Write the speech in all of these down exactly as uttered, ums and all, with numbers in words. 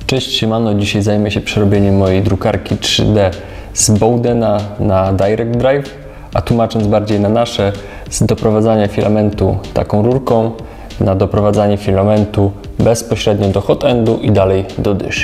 Cześć, siemano, dzisiaj zajmę się przerobieniem mojej drukarki trzy D z Bowdena na Direct Drive, a tłumacząc bardziej na nasze, z doprowadzania filamentu taką rurką na doprowadzanie filamentu bezpośrednio do hot endu i dalej do dyszy.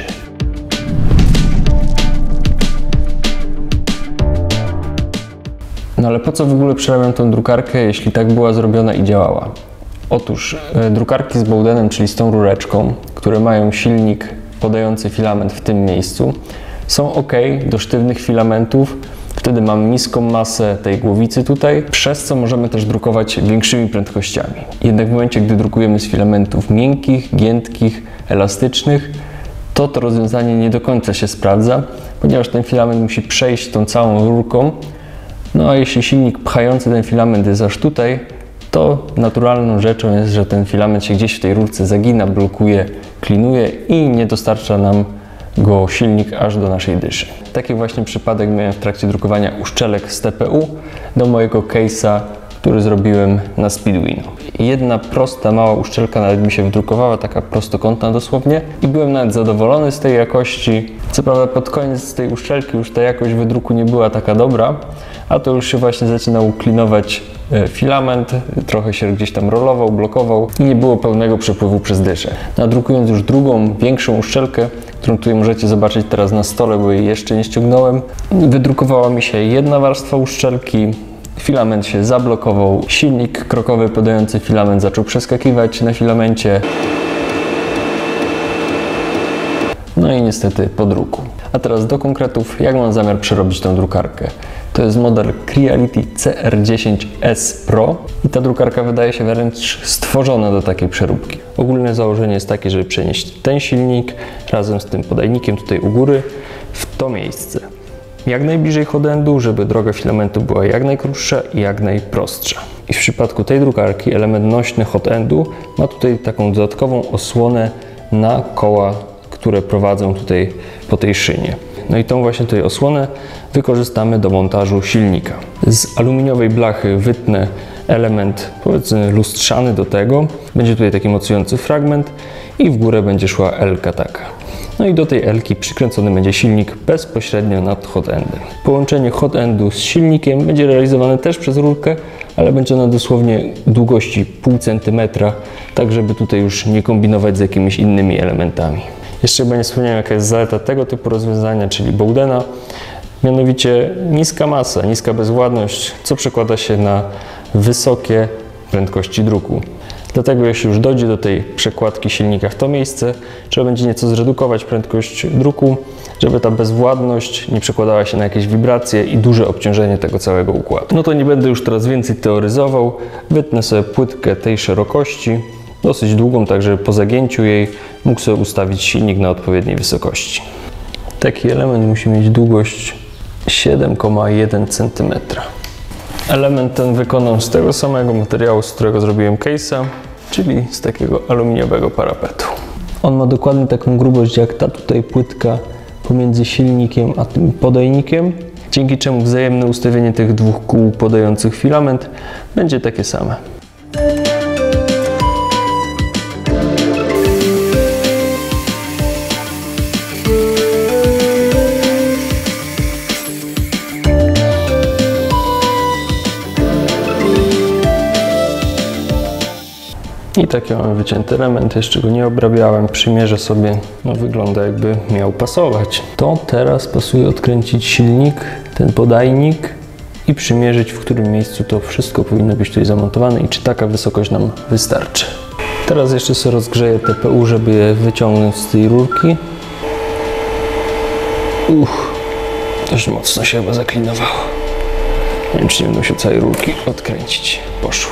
No ale po co w ogóle przerabiam tą drukarkę, jeśli tak była zrobiona i działała? Otóż e, drukarki z Bowdenem, czyli z tą rureczką, które mają silnik podający filament w tym miejscu, są ok do sztywnych filamentów. Wtedy mamy niską masę tej głowicy tutaj, przez co możemy też drukować większymi prędkościami. Jednak w momencie, gdy drukujemy z filamentów miękkich, giętkich, elastycznych, to to rozwiązanie nie do końca się sprawdza, ponieważ ten filament musi przejść tą całą rurką. No a jeśli silnik pchający ten filament jest aż tutaj, to naturalną rzeczą jest, że ten filament się gdzieś w tej rurce zagina, blokuje, klinuje i nie dostarcza nam go silnik aż do naszej dyszy. Taki właśnie przypadek miałem w trakcie drukowania uszczelek z T P U do mojego case'a, który zrobiłem na Speedwinu. Jedna prosta, mała uszczelka nawet mi się wydrukowała, taka prostokątna dosłownie, i byłem nawet zadowolony z tej jakości. Co prawda pod koniec tej uszczelki już ta jakość wydruku nie była taka dobra, a to już się właśnie zaczynał klinować filament, trochę się gdzieś tam rolował, blokował i nie było pełnego przepływu przez dyszę. Nadrukując już drugą, większą uszczelkę, którą tutaj możecie zobaczyć teraz na stole, bo jej jeszcze nie ściągnąłem, wydrukowała mi się jedna warstwa uszczelki, filament się zablokował, silnik krokowy podający filament zaczął przeskakiwać na filamencie. No i niestety po druku. A teraz do konkretów, jak mam zamiar przerobić tą drukarkę. To jest model Creality C R dziesięć S Pro i ta drukarka wydaje się wręcz stworzona do takiej przeróbki. Ogólne założenie jest takie, żeby przenieść ten silnik razem z tym podajnikiem tutaj u góry w to miejsce. Jak najbliżej hot endu, żeby droga filamentu była jak najkrótsza i jak najprostsza. I w przypadku tej drukarki element nośny hot endu ma tutaj taką dodatkową osłonę na koła, które prowadzą tutaj po tej szynie. No i tą właśnie tutaj osłonę wykorzystamy do montażu silnika. Z aluminiowej blachy wytnę element, powiedzmy, lustrzany do tego. Będzie tutaj taki mocujący fragment i w górę będzie szła elka taka. No i do tej elki przykręcony będzie silnik bezpośrednio nad hot endem. Połączenie hot endu z silnikiem będzie realizowane też przez rurkę, ale będzie ona dosłownie długości pół centymetra, tak żeby tutaj już nie kombinować z jakimiś innymi elementami. Jeszcze chyba nie wspomniałem, jaka jest zaleta tego typu rozwiązania, czyli Bowdena, mianowicie niska masa, niska bezwładność, co przekłada się na wysokie prędkości druku. Dlatego jeśli już dojdzie do tej przekładki silnika w to miejsce, trzeba będzie nieco zredukować prędkość druku, żeby ta bezwładność nie przekładała się na jakieś wibracje i duże obciążenie tego całego układu. No to nie będę już teraz więcej teoryzował, wytnę sobie płytkę tej szerokości, dosyć długą, tak żeby po zagięciu jej mógł sobie ustawić silnik na odpowiedniej wysokości. Taki element musi mieć długość siedem przecinek jeden centymetra. Element ten wykonam z tego samego materiału, z którego zrobiłem case'a, czyli z takiego aluminiowego parapetu. On ma dokładnie taką grubość jak ta tutaj płytka pomiędzy silnikiem a tym podajnikiem, dzięki czemu wzajemne ustawienie tych dwóch kół podających filament będzie takie same. I taki mamy wycięty element, jeszcze go nie obrabiałem, przymierzę sobie, no wygląda jakby miał pasować. To teraz pasuje odkręcić silnik, ten podajnik i przymierzyć, w którym miejscu to wszystko powinno być tutaj zamontowane i czy taka wysokość nam wystarczy. Teraz jeszcze sobie rozgrzeję T P U, żeby je wyciągnąć z tej rurki. Uch, dość mocno się chyba zaklinowało. Nie wiem, czy nie będę musiał całej rurki odkręcić. Poszło.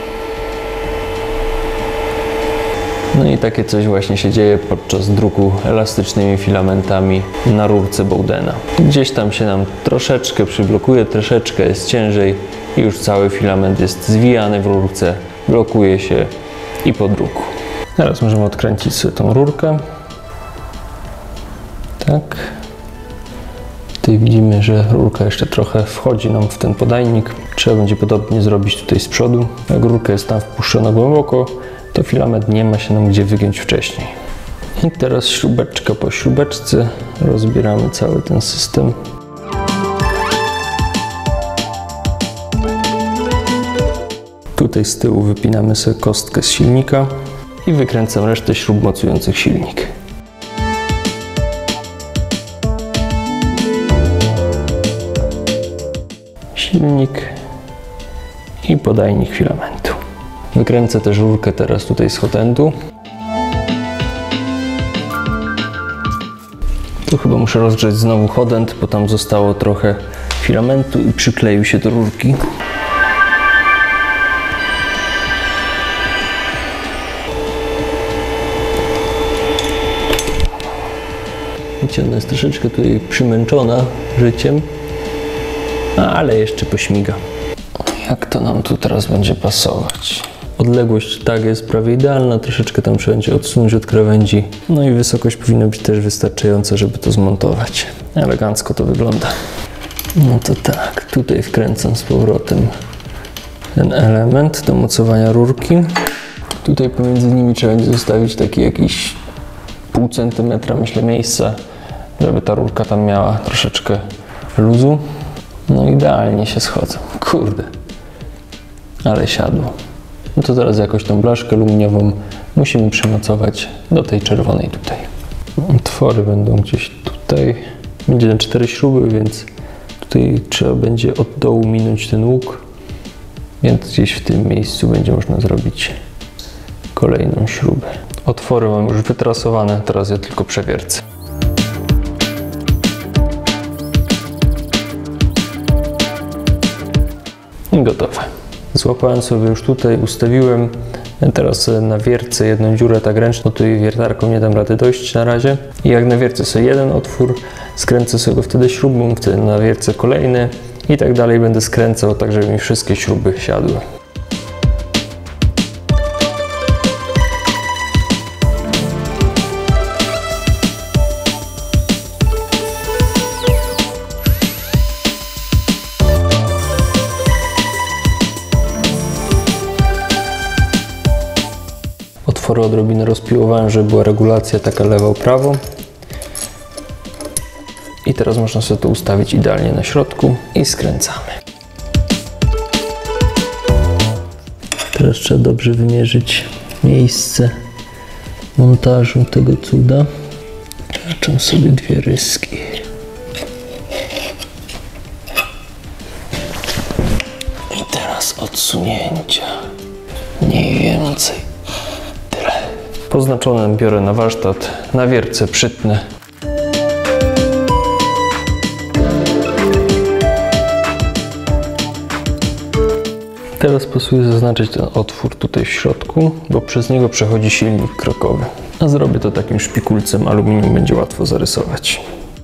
No i takie coś właśnie się dzieje podczas druku elastycznymi filamentami na rurce Bowdena. Gdzieś tam się nam troszeczkę przyblokuje, troszeczkę jest ciężej i już cały filament jest zwijany w rurce, blokuje się i po druku. Teraz możemy odkręcić sobie tą rurkę. Tak. Tutaj widzimy, że rurka jeszcze trochę wchodzi nam w ten podajnik. Trzeba będzie podobnie zrobić tutaj z przodu. Jak rurka jest tam wpuszczona głęboko, to filament nie ma się nam gdzie wygiąć wcześniej. I teraz śrubeczka po śrubeczce rozbieramy cały ten system. Tutaj z tyłu wypinamy sobie kostkę z silnika i wykręcam resztę śrub mocujących silnik. Silnik i podajnik filamentu. Wykręcę też rurkę teraz tutaj z hotendu. Tu chyba muszę rozgrzać znowu hodent, bo tam zostało trochę filamentu i przykleił się do rurki. Wiecie, ona jest troszeczkę tutaj przymęczona życiem, ale jeszcze pośmiga. Jak to nam tu teraz będzie pasować? Odległość tak jest prawie idealna, troszeczkę tam trzeba będzie odsunąć od krawędzi. No i wysokość powinna być też wystarczająca, żeby to zmontować. Elegancko to wygląda. No to tak, tutaj wkręcam z powrotem ten element do mocowania rurki. Tutaj pomiędzy nimi trzeba będzie zostawić taki jakiś pół centymetra, myślę, miejsca, żeby ta rurka tam miała troszeczkę luzu. No idealnie się schodzą. Kurde. Ale siadło. No to teraz jakoś tą blaszkę aluminiową musimy przymocować do tej czerwonej tutaj. Otwory będą gdzieś tutaj. Będzie na cztery śruby, więc tutaj trzeba będzie od dołu minąć ten łuk. Więc gdzieś w tym miejscu będzie można zrobić kolejną śrubę. Otwory mam już wytrasowane, teraz je tylko przewiercę. I gotowe. Złapałem sobie już tutaj, ustawiłem. Teraz na wiercę jedną dziurę tak ręcznie, tutaj wiertarką nie dam rady dojść na razie. I jak nawiercę sobie jeden otwór, skręcę sobie go wtedy śrubą, wtedy nawiercę kolejny i tak dalej będę skręcał, tak żeby mi wszystkie śruby siadły. Otwory odrobinę rozpiłowałem, żeby była regulacja taka lewo-prawo. I teraz można sobie to ustawić idealnie na środku i skręcamy. Teraz trzeba dobrze wymierzyć miejsce montażu tego cuda. Zaczynam sobie dwie ryski. I teraz odsunięcia. Mniej więcej. Poznaczone biorę na warsztat, na wiercę przytnę. Teraz pasuje zaznaczyć ten otwór tutaj w środku, bo przez niego przechodzi silnik krokowy. A zrobię to takim szpikulcem aluminium, będzie łatwo zarysować.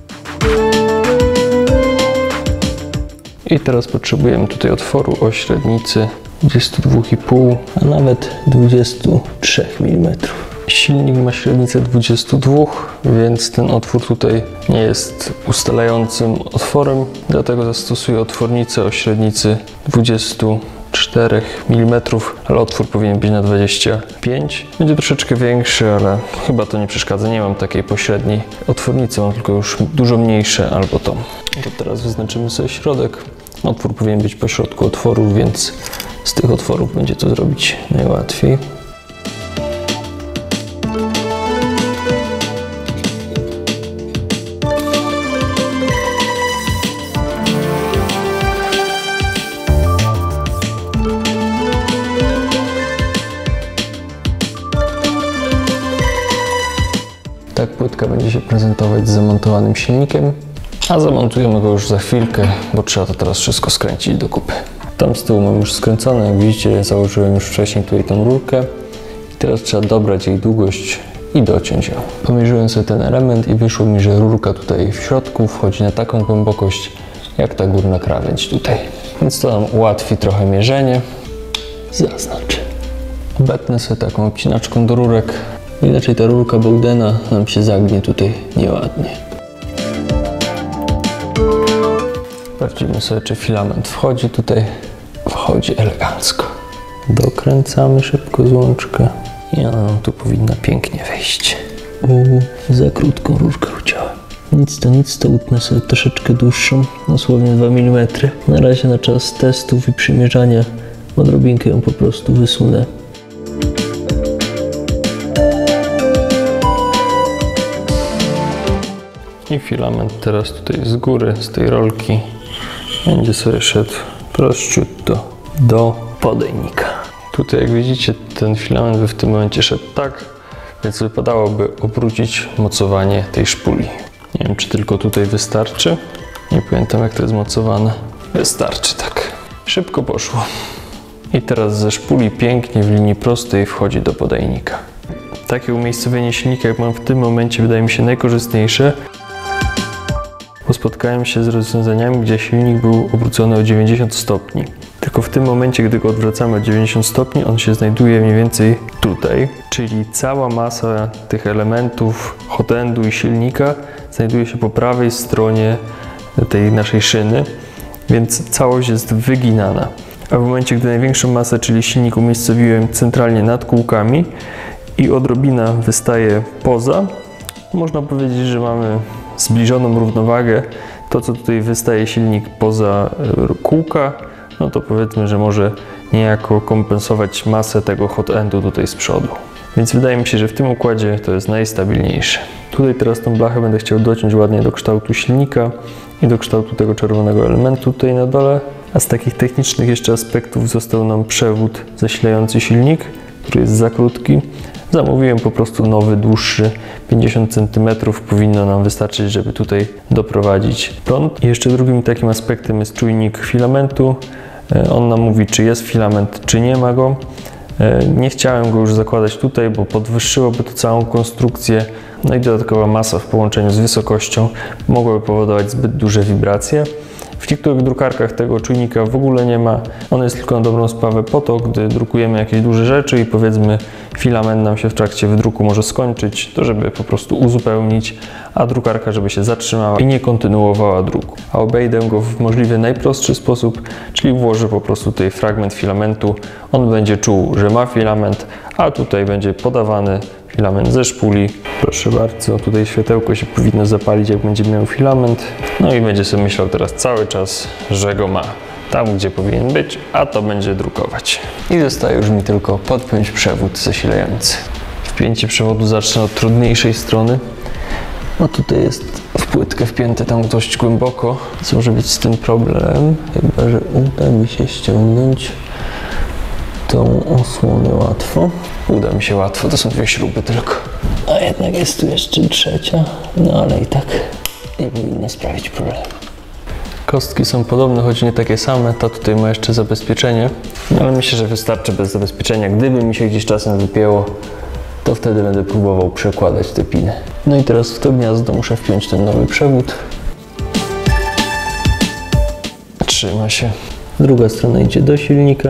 I teraz potrzebujemy tutaj otworu o średnicy dwudziestu dwóch i pół, a nawet dwudziestu trzech milimetrów. Silnik ma średnicę dwudziestu dwóch, więc ten otwór tutaj nie jest ustalającym otworem, dlatego zastosuję otwornicę o średnicy dwudziestu czterech milimetrów, ale otwór powinien być na dwadzieścia pięć. Będzie troszeczkę większy, ale chyba to nie przeszkadza. Nie mam takiej pośredniej otwornicy, mam tylko już dużo mniejsze albo tą. To teraz wyznaczymy sobie środek. Otwór powinien być po środku otworów, więc z tych otworów będzie to zrobić najłatwiej. Tak płytka będzie się prezentować z zamontowanym silnikiem, a zamontujemy go już za chwilkę, bo trzeba to teraz wszystko skręcić do kupy. Tam z tyłu mam już skręcone, jak widzicie, założyłem już wcześniej tutaj tą rurkę i teraz trzeba dobrać jej długość i dociąć ją. Pomierzyłem sobie ten element i wyszło mi, że rurka tutaj w środku wchodzi na taką głębokość jak ta górna krawędź tutaj. Więc to nam ułatwi trochę mierzenie. Zaznacz. Obetnę sobie taką obcinaczką do rurek, bo inaczej ta rurka Bowdena nam się zagnie tutaj nieładnie. Sprawdzimy sobie, czy filament wchodzi tutaj. Wchodzi elegancko. Dokręcamy szybko złączkę i ona nam tu powinna pięknie wejść. Uuu, za krótką rurkę uciąłem. Nic to nic, to utnę sobie troszeczkę dłuższą, dosłownie dwa milimetry. Na razie na czas testów i przymierzania odrobinkę ją po prostu wysunę. I filament teraz tutaj z góry, z tej rolki, będzie sobie szedł prościutto do podajnika. Tutaj jak widzicie, ten filament by w tym momencie szedł tak, więc wypadałoby obrócić mocowanie tej szpuli. Nie wiem, czy tylko tutaj wystarczy. Nie pamiętam, jak to jest mocowane. Wystarczy tak. Szybko poszło. I teraz ze szpuli pięknie w linii prostej wchodzi do podajnika. Takie umiejscowienie silnika, jak mam w tym momencie, wydaje mi się najkorzystniejsze, bo spotkałem się z rozwiązaniami, gdzie silnik był obrócony o dziewięćdziesiąt stopni. Tylko w tym momencie, gdy go odwracamy o dziewięćdziesiąt stopni, on się znajduje mniej więcej tutaj, czyli cała masa tych elementów hot-endu i silnika znajduje się po prawej stronie tej naszej szyny, więc całość jest wyginana. A w momencie, gdy największą masę, czyli silnik, umiejscowiłem centralnie nad kółkami i odrobina wystaje poza, można powiedzieć, że mamy zbliżoną równowagę. To, co tutaj wystaje silnik poza kółka, no to powiedzmy, że może niejako kompensować masę tego hot-endu tutaj z przodu. Więc wydaje mi się, że w tym układzie to jest najstabilniejsze. Tutaj teraz tą blachę będę chciał dociąć ładnie do kształtu silnika i do kształtu tego czerwonego elementu tutaj na dole. A z takich technicznych jeszcze aspektów został nam przewód zasilający silnik, który jest za krótki. Zamówiłem po prostu nowy, dłuższy, pięćdziesiąt centymetrów. Powinno nam wystarczyć, żeby tutaj doprowadzić prąd. I jeszcze drugim takim aspektem jest czujnik filamentu. On nam mówi, czy jest filament, czy nie ma go. Nie chciałem go już zakładać tutaj, bo podwyższyłoby to całą konstrukcję. No i dodatkowa masa w połączeniu z wysokością mogłaby powodować zbyt duże wibracje. W niektórych drukarkach tego czujnika w ogóle nie ma. On jest tylko na dobrą sprawę po to, gdy drukujemy jakieś duże rzeczy i powiedzmy filament nam się w trakcie wydruku może skończyć, to żeby po prostu uzupełnić, a drukarka żeby się zatrzymała i nie kontynuowała druku. A obejdę go w możliwie najprostszy sposób, czyli włożę po prostu tutaj fragment filamentu. On będzie czuł, że ma filament, a tutaj będzie podawany filament ze szpuli. Proszę bardzo, tutaj światełko się powinno zapalić, jak będzie miał filament. No i będzie sobie myślał teraz cały czas, że go ma tam, gdzie powinien być, a to będzie drukować. I zostaje już mi tylko podpiąć przewód zasilający. Wpięcie przewodu zacznę od trudniejszej strony. No tutaj jest w płytkę wpięte tam dość głęboko, co może być z tym problem, chyba że uda mi się ściągnąć tą osłonę łatwo. Uda mi się łatwo, to są dwie śruby tylko. A jednak jest tu jeszcze trzecia, no ale i tak nie powinno sprawić problemu. Kostki są podobne, choć nie takie same. Ta tutaj ma jeszcze zabezpieczenie, no ale myślę, że wystarczy bez zabezpieczenia. Gdyby mi się gdzieś czasem wypięło, to wtedy będę próbował przekładać te piny. No i teraz w to gniazdo muszę wpiąć ten nowy przewód. Trzyma się. Druga strona idzie do silnika.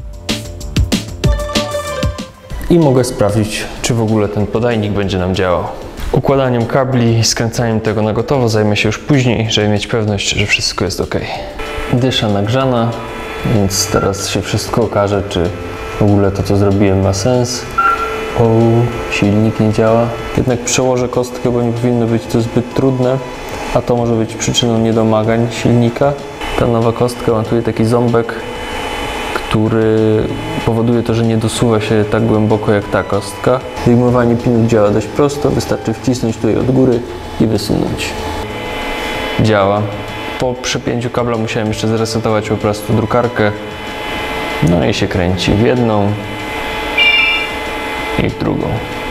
I mogę sprawdzić, czy w ogóle ten podajnik będzie nam działał. Układaniem kabli i skręcaniem tego na gotowo zajmę się już później, żeby mieć pewność, że wszystko jest ok. Dysza nagrzana, więc teraz się wszystko okaże, czy w ogóle to, co zrobiłem, ma sens. O, silnik nie działa. Jednak przełożę kostkę, bo nie powinno być to zbyt trudne, a to może być przyczyną niedomagań silnika. Ta nowa kostka ma tutaj taki ząbek, który powoduje to, że nie dosuwa się tak głęboko jak ta kostka. Wyjmowanie pinów działa dość prosto, wystarczy wcisnąć tutaj od góry i wysunąć. Działa. Po przepięciu kabla musiałem jeszcze zresetować po prostu drukarkę. No i się kręci w jedną i w drugą.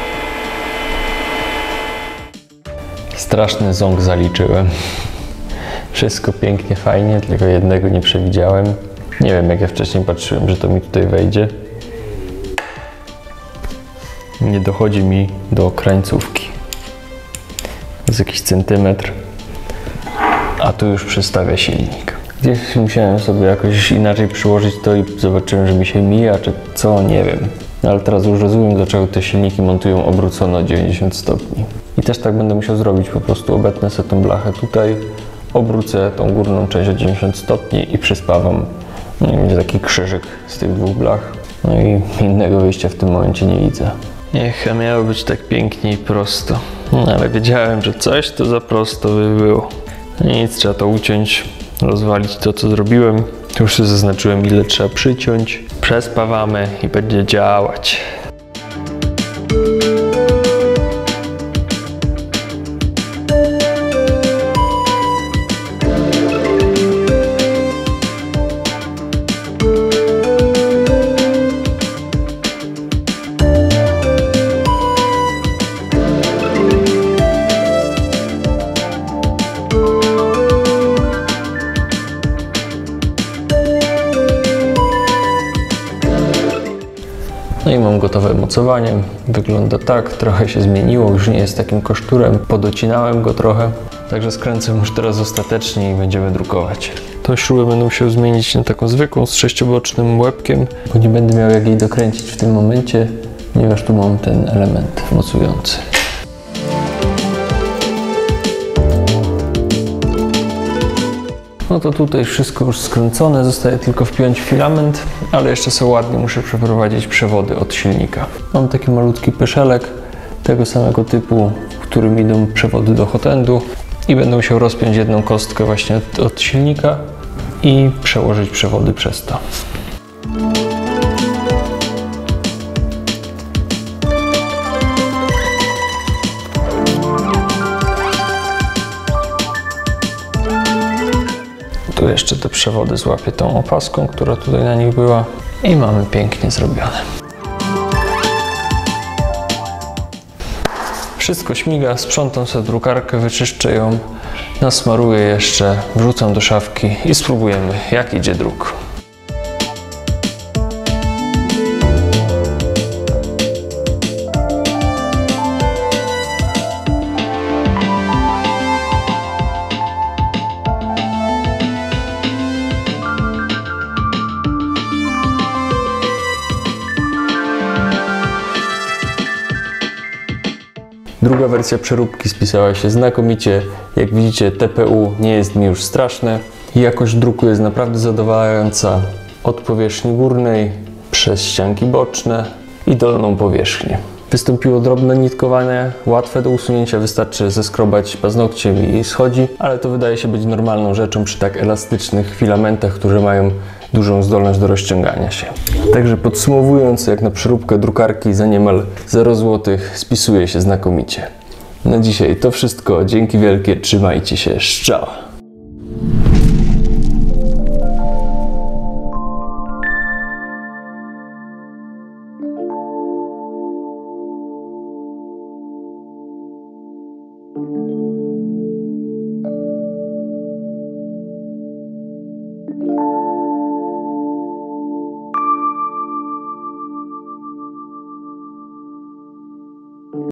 Straszny ząg zaliczyłem. Wszystko pięknie, fajnie, tylko jednego nie przewidziałem. Nie wiem, jak ja wcześniej patrzyłem, że to mi tutaj wejdzie. Nie dochodzi mi do krańcówki. Jest jakiś centymetr. A tu już przystawia silnik. Gdzieś musiałem sobie jakoś inaczej przyłożyć to i zobaczyłem, że mi się mija, czy co, nie wiem. Ale teraz już rozumiem, dlaczego te silniki montują obrócone o dziewięćdziesiąt stopni. I też tak będę musiał zrobić, po prostu obetnę sobie tą blachę tutaj, obrócę tą górną część o dziewięćdziesiąt stopni i przyspawam. No i będzie taki krzyżyk z tych dwóch blach. No i innego wyjścia w tym momencie nie widzę. Niech miało być tak pięknie i prosto. No, ale wiedziałem, że coś to za prosto by było. Nic, trzeba to uciąć, rozwalić to, co zrobiłem. Już sobie zaznaczyłem, ile trzeba przyciąć. Przespawamy i będzie działać. No i mam gotowe mocowanie. Wygląda tak, trochę się zmieniło, już nie jest takim koszturem. Podocinałem go trochę, także skręcę już teraz ostatecznie i będziemy drukować. Tą śrubę będę musiał zmienić na taką zwykłą z sześciobocznym łebkiem, bo nie będę miał jak jej dokręcić w tym momencie, ponieważ tu mam ten element mocujący. No to tutaj wszystko już skręcone, zostaje tylko wpiąć filament, ale jeszcze sobie ładnie muszę przeprowadzić przewody od silnika. Mam taki malutki pyszelek tego samego typu, w którym idą przewody do hot-endu i będę musiał rozpiąć jedną kostkę właśnie od, od silnika i przełożyć przewody przez to. Tu jeszcze te przewody złapię tą opaską, która tutaj na nich była i mamy pięknie zrobione. Wszystko śmiga, sprzątam sobie drukarkę, wyczyszczę ją, nasmaruję jeszcze, wrzucam do szafki i spróbujemy, jak idzie druk. Druga wersja przeróbki spisała się znakomicie. Jak widzicie, T P U nie jest mi już straszne. Jakość druku jest naprawdę zadowalająca. Od powierzchni górnej, przez ścianki boczne i dolną powierzchnię. Wystąpiło drobne nitkowanie, łatwe do usunięcia, wystarczy zeskrobać paznokciem i schodzi, ale to wydaje się być normalną rzeczą przy tak elastycznych filamentach, które mają dużą zdolność do rozciągania się. Także podsumowując, jak na przeróbkę drukarki za niemal zero złotych spisuje się znakomicie. Na dzisiaj to wszystko. Dzięki wielkie, trzymajcie się, szczała! Thank you.